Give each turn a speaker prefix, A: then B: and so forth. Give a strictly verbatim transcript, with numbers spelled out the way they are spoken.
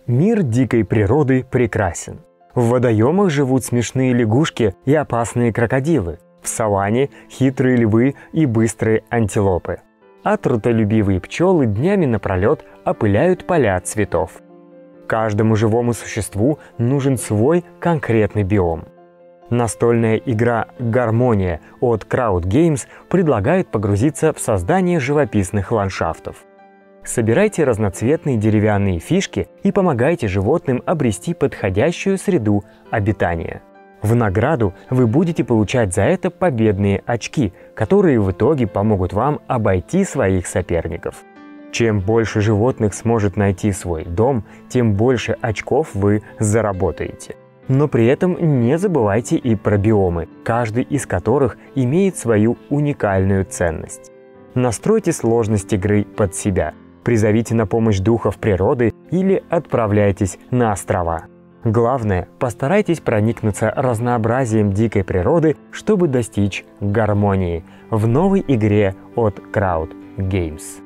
A: Мир дикой природы прекрасен. В водоемах живут смешные лягушки и опасные крокодилы. В саванне – хитрые львы и быстрые антилопы. А трудолюбивые пчелы днями напролет опыляют поля цветов. Каждому живому существу нужен свой конкретный биом. Настольная игра «Гармония» от Crowd Games предлагает погрузиться в создание живописных ландшафтов. Собирайте разноцветные деревянные фишки и помогайте животным обрести подходящую среду обитания. В награду вы будете получать за это победные очки, которые в итоге помогут вам обойти своих соперников. Чем больше животных сможет найти свой дом, тем больше очков вы заработаете. Но при этом не забывайте и про биомы, каждый из которых имеет свою уникальную ценность. Настройте сложность игры под себя. Призовите на помощь духов природы или отправляйтесь на острова. Главное, постарайтесь проникнуться разнообразием дикой природы, чтобы достичь гармонии в новой игре от Crowd Games.